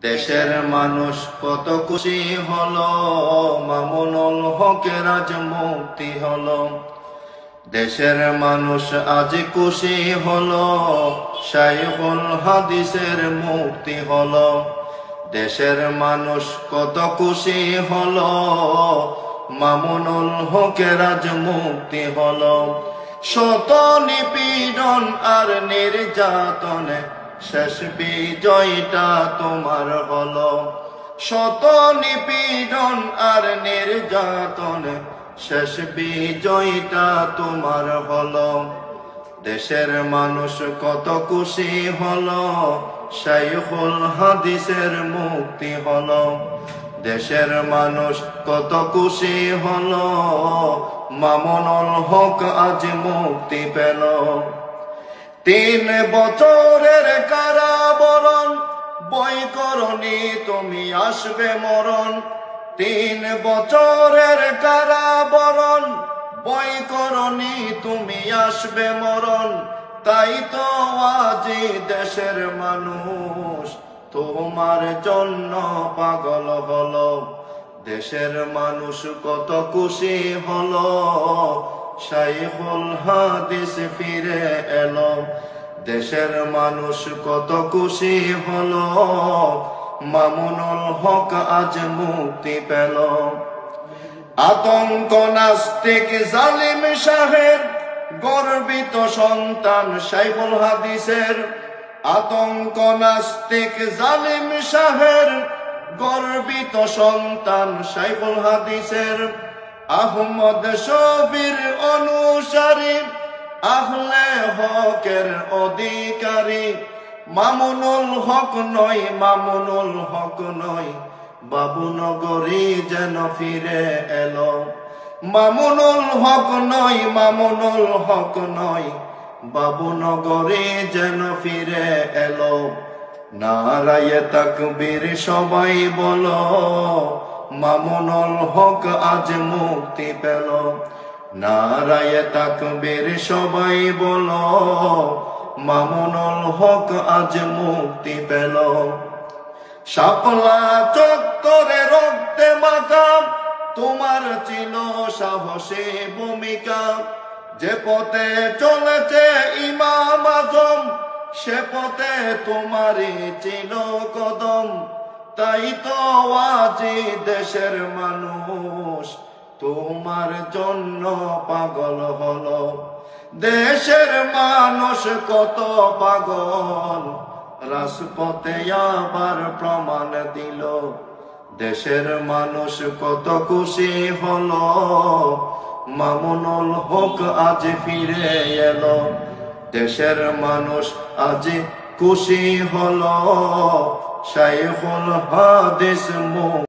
দেশের মানুষ কত খুশি হলো, মামুনুল হকের আজ মুক্তি হলো। দেশের মানুষ আজ খুশি হলো, শাইখুল হাদিসের মুক্তি হলো। দেশের মানুষ কত খুশি হলো, মামুনুল হকের আজ মুক্তি হলো। শত নিপীড়ন আর নির্যাতনে শেষ বিজয়টা তোমার হলো। শত নিপীড়ন আর নির্যাতনে শেষ বিজয়টা তোমার হলো। দেশের মানুষ কত খুশি হলো, শাইখুল হাদিসের মুক্তি হলো। দেশের মানুষ কত খুশি হলো, মামুনুল হক আজ মুক্তি পেল। 3 বছরের কারাবরণ, বৈকরণী তুমি আসবে মরণ। 3 বছরের কারাবরণ, বৈকরণী তুমি আসবে মরণ। তাই তো আজি দেশের মানুষ তোমার জন্য পাগল হলো। দেশের মানুষ কত খুশি হলো, শাইখুল হাদিস ফিরে এলো। দেশের মানুষ কত খুশি হলো, মামুনুল হক আজ মুক্তি পেল। আতঙ্ক নাস্তিক জালিম শাহের গর্বিত সন্তান শাইখুল হাদিসের। আতঙ্ক নাস্তিক জালিম শাহের গর্বিত সন্তান শাইখুল হাদিসের। আহমদ শফির অনুসারী, আহলে হকের অধিকারী। মামুনুল হক নয়, মামুনুল হক নয়, বাবুনগরী যেন ফিরে এলো। মামুনুল হক নয়, মামুনুল হক নয়, বাবুনগরী যেন ফিরে এলো। নারায়ে তাকবীর সবাই বলো, মামুনুল হক আজ মুক্তি পেল। নারায়ে তাকবীর সবাই বলো, মামুনুল হক আজ মুক্তি পেল। শাপলা চত্বরে রক্তে মাখা তোমার ছিল সাহসী ভূমিকা। যে পথে চলেছে ইমাম আজম, সে পথে তোমারই ছিল কদম। তাই তো আজি দেশের মানুষ তোমার জন্য পাগল হলো। দেশের মানুষ কত পাগল, রাজপথে আবার প্রমাণ দিল। দেশের মানুষ কত খুশি হলো, মামুনুল হক আজ ফিরে এলো। দেশের মানুষ আজ খুশি হলো, শাইখুল হাদিস